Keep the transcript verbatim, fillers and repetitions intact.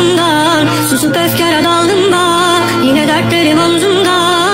başımdan. Susup öfkara daldım bak, yine dertlerim omzumda.